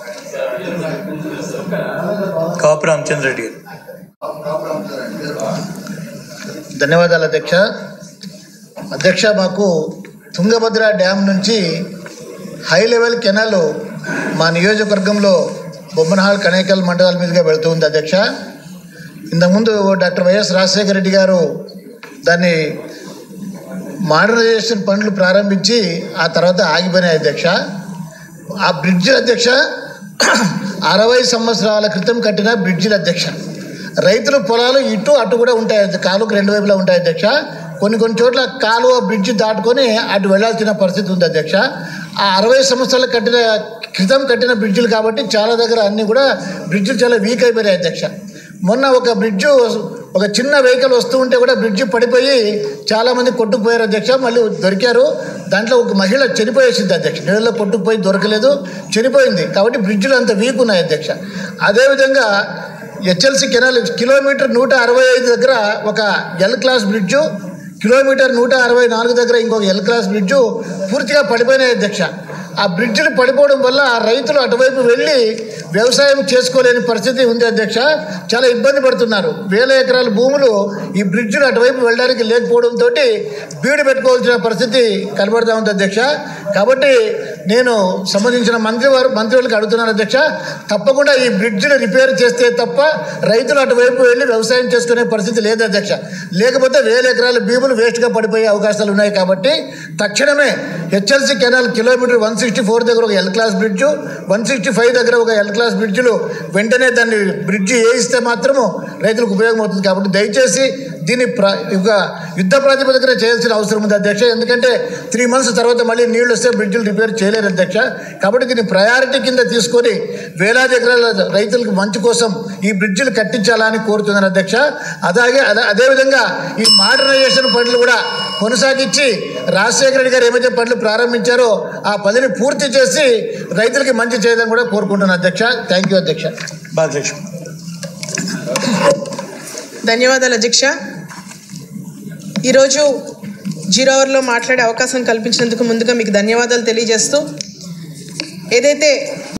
కాపు రామచంద్ర రెడ్డి గారు. ధన్యవాదాలు అధ్యక్ష. అధ్యక్ష, మాకు తుంగభద్ర డ్యామ్ నుంచి హై లెవెల్ కెనాల్ మా నియోజకవర్గంలో బొమ్మనహాల్ కనేకల్ మండలాల మీదుగా వెళుతూ ఉంది అధ్యక్ష. ఇంతకుముందు డాక్టర్ వైఎస్ రాజశేఖర రెడ్డి గారు దాన్ని మోడర్నైజేషన్ పనులు ప్రారంభించి ఆ తర్వాత ఆగిపోయినాయి అధ్యక్ష. ఆ బ్రిడ్జిలు అధ్యక్ష 60 సంవత్సరాల క్రితం కట్టిన బ్రిడ్జిలు అధ్యక్ష. రైతుల పొలాలు ఇటు అటు కూడా ఉంటాయి, కాలువకు 2 వైపులా ఉంటాయి అధ్యక్ష. కొన్ని చోట్ల కాలువ బ్రిడ్జి దాటుకొని అటు వెళ్లాల్సిన పరిస్థితి ఉంది అధ్యక్ష. ఆ 60 సంవత్సరాల క్రితం కట్టిన బ్రిడ్జిలు కాబట్టి చాలా దగ్గర అన్నీ కూడా బ్రిడ్జిలు చాలా వీక్ అయిపోయాయి అధ్యక్ష. మొన్న ఒక బ్రిడ్జు, ఒక చిన్న వెహికల్ వస్తూ ఉంటే కూడా బ్రిడ్జి పడిపోయి చాలామంది కొట్టుకుపోయారు అధ్యక్ష. మళ్ళీ దొరికారు. దాంట్లో ఒక మహిళ చనిపోయేసింది అధ్యక్ష. నీళ్ళలో కొట్టుకుపోయి దొరకలేదు, చనిపోయింది. కాబట్టి బ్రిడ్జిలు అంత వీక్ ఉన్నాయి అధ్యక్ష. అదేవిధంగా హెచ్ఎల్సి కెనాల్ కిలోమీటర్ 165 దగ్గర ఒక ఎల్ క్లాస్ బ్రిడ్జు, కిలోమీటర్ 164 దగ్గర ఇంకొక ఎల్ క్లాస్ బ్రిడ్జు పూర్తిగా పడిపోయినాయి అధ్యక్ష. ఆ బ్రిడ్జిలు పడిపోవడం వల్ల రైతులు అటువైపు వెళ్ళి వ్యవసాయం చేసుకోలేని పరిస్థితి ఉంది అధ్యక్ష. చాలా ఇబ్బంది పడుతున్నారు. 1000 ఎకరాల భూములు ఈ బ్రిడ్జిలు అటువైపు వెళ్ళడానికి లేకపోవడంతో బీడు పెట్టుకోవాల్సిన పరిస్థితి కనబడుతూ ఉంది అధ్యక్ష. కాబట్టి నేను సంబంధించిన మంత్రులకు అడుగుతున్నాను అధ్యక్ష, తప్పకుండా ఈ బ్రిడ్జిలు రిపేర్ చేస్తే తప్ప రైతులు అటువైపు వెళ్ళి వ్యవసాయం చేసుకునే పరిస్థితి లేదు అధ్యక్ష. లేకపోతే 1000 ఎకరాల భూములు వేస్ట్గా పడిపోయే అవకాశాలు ఉన్నాయి. కాబట్టి తక్షణమే హెచ్ఎల్సి కెనాల్ కిలోమీటర్ 164 దగ్గర ఒక ఎల్ క్లాస్ బ్రిడ్జు, 165 దగ్గర ఒక ఎల్ క్లాస్ బ్రిడ్జిలు వెంటనే దాన్ని బ్రిడ్జి వేయిస్తే మాత్రము రైతులకు ఉపయోగం అవుతుంది. కాబట్టి దయచేసి దీన్ని యుద్ధ ప్రాతిపదికన చేయాల్సిన అవసరం ఉంది అధ్యక్ష. ఎందుకంటే 3 months తర్వాత మళ్ళీ నీళ్లు వస్తే బ్రిడ్జిలు రిపేర్ చేయలేరు అధ్యక్ష. కాబట్టి దీన్ని ప్రయారిటీ కింద తీసుకొని వేలాది ఎకరాల రైతులకు మంచి కోసం ఈ బ్రిడ్జిలు కట్టించాలని కోరుతున్నాను అధ్యక్ష. అదేవిధంగా ఈ మోడర్నైజేషన్ పనులు కూడా కొనసాగించి రాజశేఖర రెడ్డి గారు ఏమైతే పనులు ప్రారంభించారో ఆ పనిని పూర్తి చేసి రైతులకి మంచి చేయాలని కూడా కోరుకుంటున్నాను అధ్యక్ష. థ్యాంక్ యూ అధ్యక్ష. బాలకృష్ణ. ధన్యవాదాలు అధ్యక్ష. ఈరోజు 0 అవర్లో మాట్లాడే అవకాశం కల్పించినందుకు ముందుగా మీకు ధన్యవాదాలు తెలియజేస్తూ, ఏదైతే